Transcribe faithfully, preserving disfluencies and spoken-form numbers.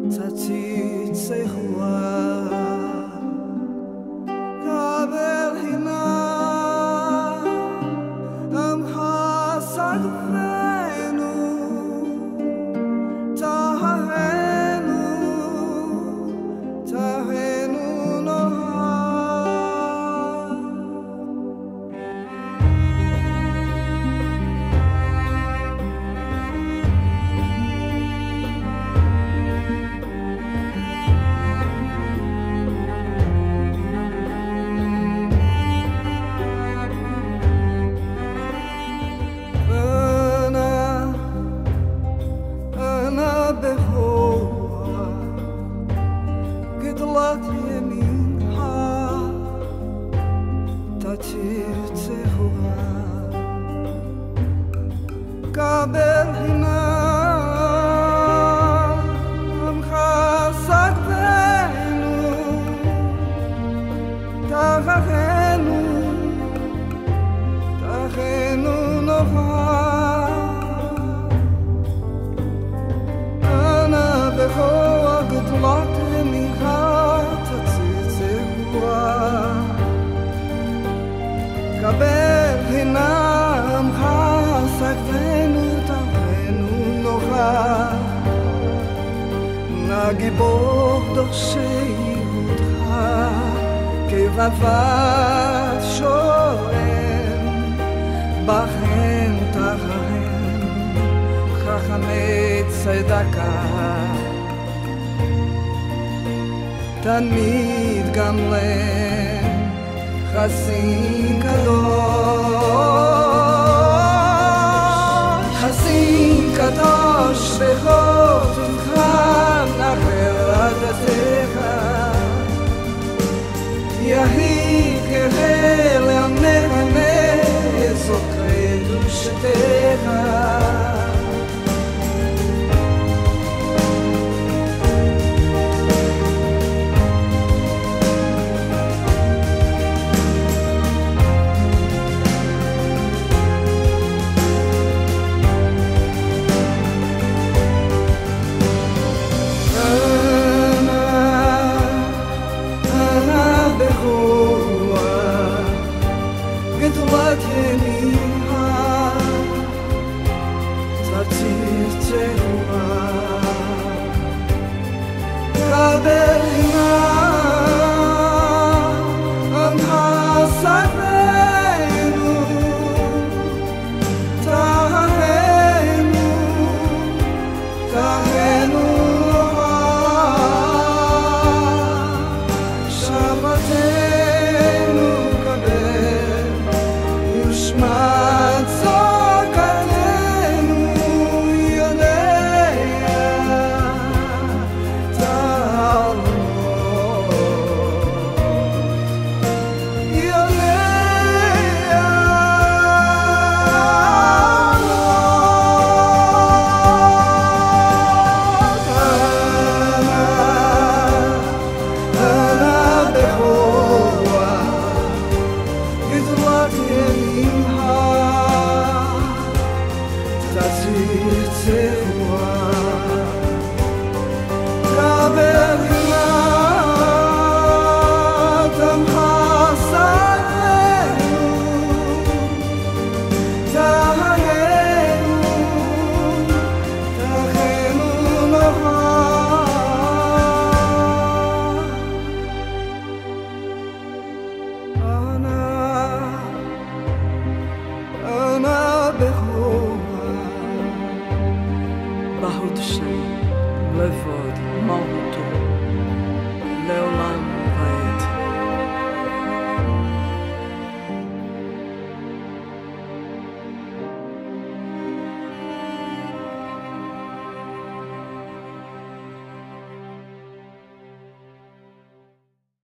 Ana Beko'ach גדולת ימינך תתירצה קבל הינם חסקתנו תחנו תחנו נוחה Ana Beko'ach גדולת ימינך קבל הינם חסקתנו תחנו נוחה נא גיבור דורשי יהודך כבבת שואל בכם תחרם חכמי צדקה תמיד גם להם חסין קדוש חסין קדוש בחותמך נחל עדתך יהי קהל לעמך זוכרי קדושתך גדולת ימינך תתירצה קבל הינם חסקתנו תחנו תחנו שבתנו קבל יושמע צעקתנו יודע תעלמות יודע Ana Beko'ach גדולת ימינך תתירצה קבל הינם חסקתנו תחנו תחנו נוחה Ana Beko'ach Bahut Shem Levod Mom